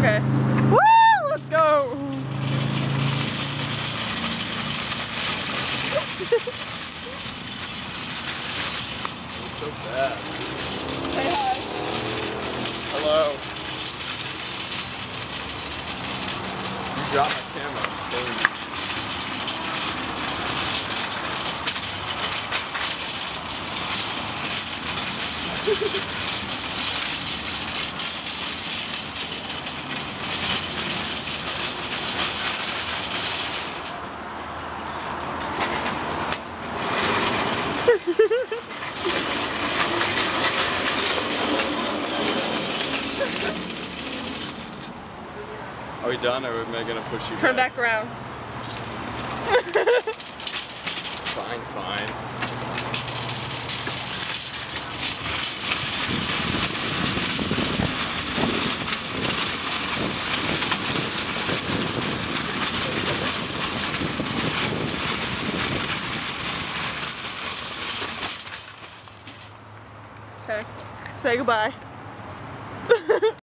Okay. Woo! Let's go! It's so bad. Say hi. Hello. You dropped my camera. I'm killing you. Are we done, or am I gonna push you Turn back around. Fine, fine. Okay. Say goodbye.